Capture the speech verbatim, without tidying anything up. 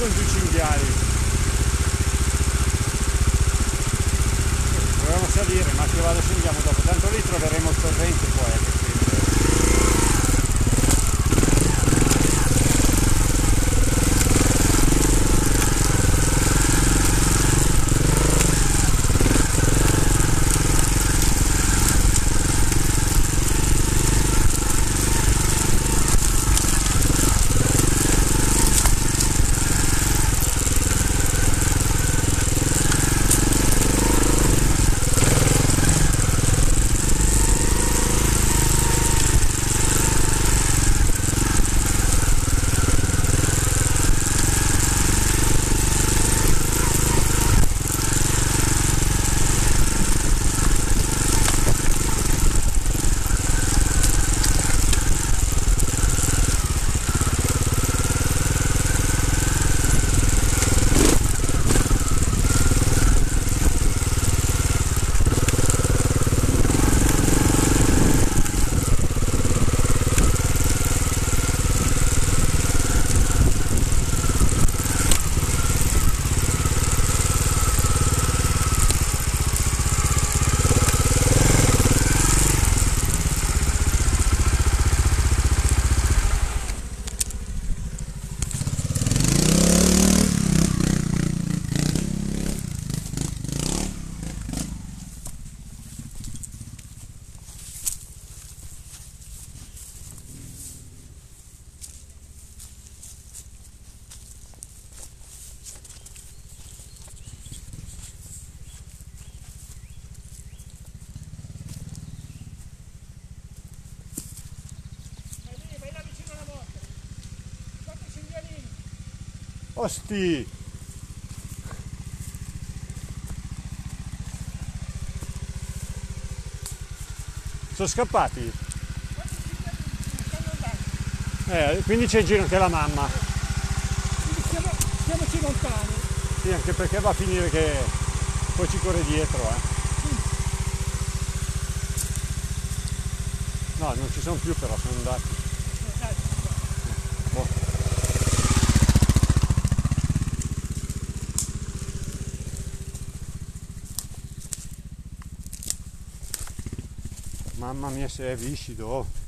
sono giù i cinghiali. Proviamo a salire, ma che vado scendiamo dopo, tanto lì troveremo il torrente poi eh, che scende. Osti! Sono scappati? Eh, quindi c'è in giro anche la mamma. Stiamo, stiamoci lontani. Sì, anche perché va a finire che poi ci corre dietro, eh. No, non ci sono più però, sono andati. Boh. Mamma mia se è viscido.